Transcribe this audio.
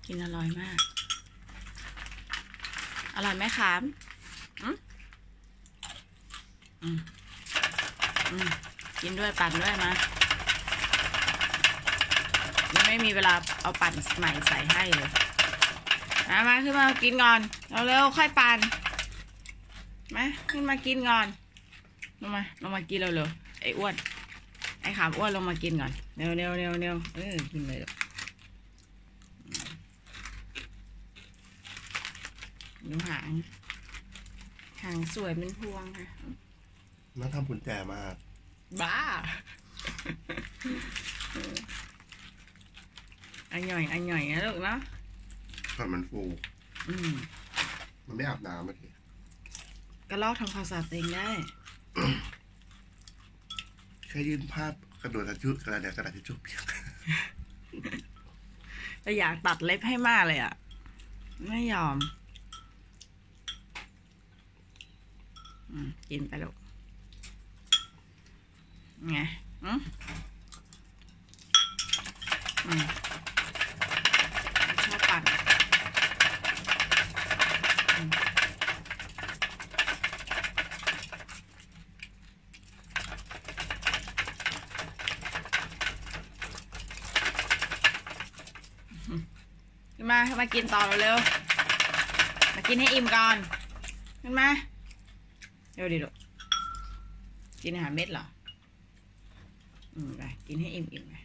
กินอร่อยมากอร่อยไหมครับกินด้วยปั่นด้วยมายังไม่มีเวลาเอาปั่นใหม่ใส่ให้เลยมาขึ้นมากินก่อนเร็วๆค่อยปั่นมาขึ้นมากินก่อนลงมากินเร็วๆไอ้อ้วนไอ้ขามอ้วนลงมากินก่อนเร็วกินเลยดูหางสวยเป็นพวงค่ะน่าทำกุญแจมากบ้าอันหน่อยนะลูกเนาะแต่มันฟูมันไม่อาบน้ำเมื่อกี้ก็ลอกทำความสะอาดเองได้แค่ยื่นภาพกระโดดกระดาษทิชชู่เปียกแต่อยากตัดเล็บให้มากเลยอ่ะไม่ยอมกินไปลูกไงชอบปั่นมากินต่อเร็วมากินให้อิ่มก่อนขึ้นมาเร็วดิลูกกินอาหารเม็ดเหรอไปกินให้อิ่มไป